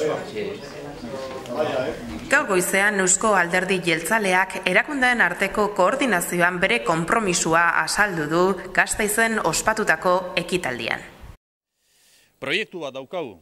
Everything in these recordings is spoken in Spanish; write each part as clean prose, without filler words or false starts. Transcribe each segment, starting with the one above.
Gaur goizean Eusko Alderdi Jeltzaleak erakundeen arteko koordinazioan bere konpromisua azaldu du Gasteizen ospatutako ekitaldian. Proiektu bat daukagu.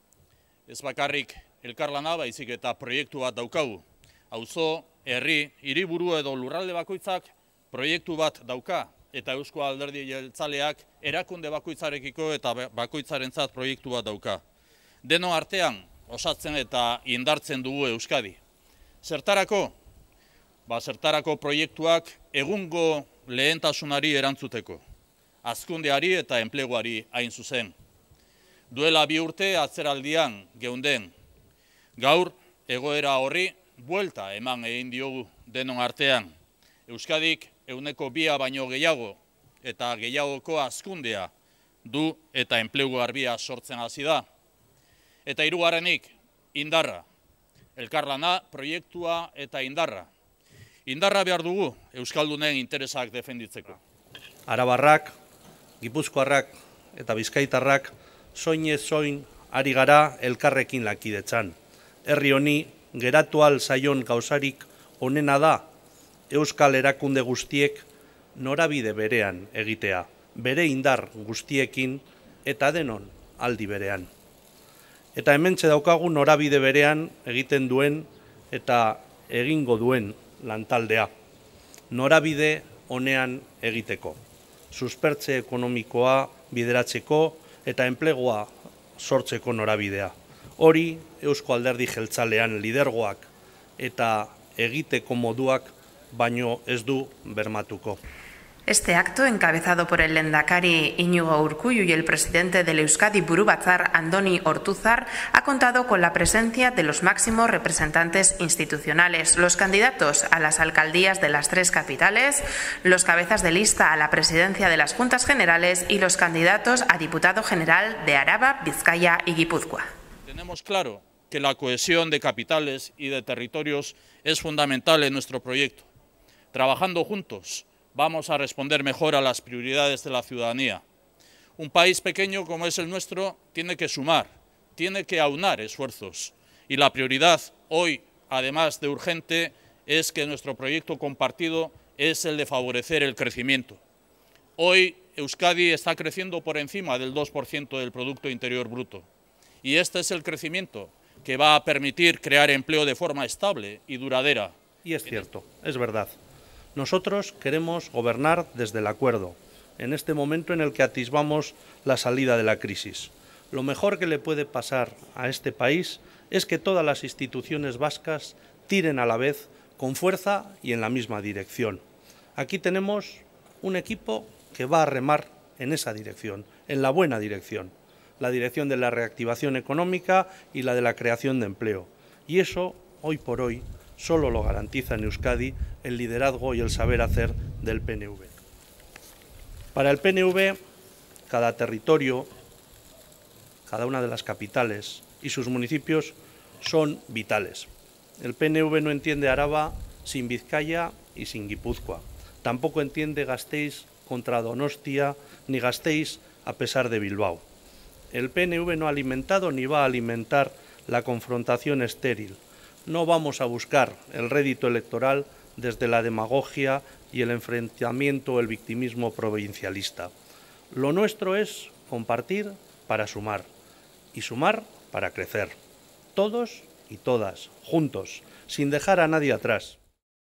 Ez bakarrik elkarlana baizik eta proiektu bat daukagu. Auzo, herri, hiriburu edo lurralde bakoitzak proiektu bat dauka eta Eusko Alderdi Jeltzaleak erakunde bakoitzarekiko eta bakoitzarentzat proiektu bat dauka. Deno artean osatzen eta indartzen dugu Euskadi. Zertarako? Zertarako proiektuak egungo lehentasunari erantzuteko. Hazkundeari eta enpleguari hain zuzen. Duela 2 urte atzeraldian geunden. Gaur egoera horri buelta eman egin diogu denon artean. Euskadik 2% baino gehiago eta gehiagoko hazkundea du eta enplegu garbia sortzen hasi da. Eta hirugarrenik, indarra. Elkarlana, proiektua eta indarra. Indarra behar dugu Euskaldunen interesak defenditzeko. Arabarrak, Gipuzkoarrak eta Bizkaitarrak soinez soin ari gara elkarrekin lankidetzan. Herri honi geratu ahal zaion gauzarik onena da Euskal erakunde guztiek norabide berean egitea, bere indar guztiekin eta denon aldi berean. Eta hementxe daukagu norabide berean egiten duen eta egingo duen lantaldea. Norabide honean egiteko. Suspertze ekonomikoa bideratzeko eta enplegua sortzeko norabidea. Hori Eusko Alderdi Jeltzalean lidergoak eta egiteko moduak baino ez du bermatuko. Este acto, encabezado por el lehendakari Iñigo Urkullu y el presidente del Euskadi Buru Batzar, Andoni Ortuzar, ha contado con la presencia de los máximos representantes institucionales, los candidatos a las alcaldías de las 3 capitales, los cabezas de lista a la presidencia de las Juntas Generales y los candidatos a diputado general de Araba, Vizcaya y Guipúzcoa. Tenemos claro que la cohesión de capitales y de territorios es fundamental en nuestro proyecto. Trabajando juntos, vamos a responder mejor a las prioridades de la ciudadanía. Un país pequeño como es el nuestro tiene que sumar, tiene que aunar esfuerzos. Y la prioridad hoy, además de urgente, es que nuestro proyecto compartido es el de favorecer el crecimiento. Hoy Euskadi está creciendo por encima del 2% del Producto Interior Bruto. Y este es el crecimiento que va a permitir crear empleo de forma estable y duradera. Y es cierto, es verdad. Nosotros queremos gobernar desde el acuerdo, en este momento en el que atisbamos la salida de la crisis. Lo mejor que le puede pasar a este país es que todas las instituciones vascas tiren a la vez con fuerza y en la misma dirección. Aquí tenemos un equipo que va a remar en esa dirección, en la buena dirección, la dirección de la reactivación económica y la de la creación de empleo. Y eso, hoy por hoy, solo lo garantiza en Euskadi el liderazgo y el saber hacer del PNV. Para el PNV, cada territorio, cada una de las capitales y sus municipios son vitales. El PNV no entiende Araba sin Vizcaya y sin Guipúzcoa. Tampoco entiende Gasteiz contra Donostia ni Gasteiz a pesar de Bilbao. El PNV no ha alimentado ni va a alimentar la confrontación estéril. No vamos a buscar el rédito electoral desde la demagogia y el enfrentamiento o el victimismo provincialista. Lo nuestro es compartir para sumar y sumar para crecer. Todos y todas, juntos, sin dejar a nadie atrás.